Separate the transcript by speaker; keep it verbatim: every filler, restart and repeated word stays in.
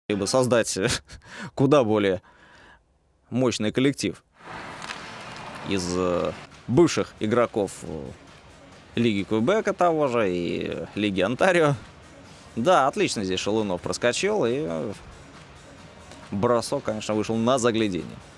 Speaker 1: Либо создать куда более мощный коллектив из бывших игроков Лиги Квебека того же и Лиги Онтарио. Да, отлично здесь Шалунов проскочил, и бросок, конечно, вышел на заглядение.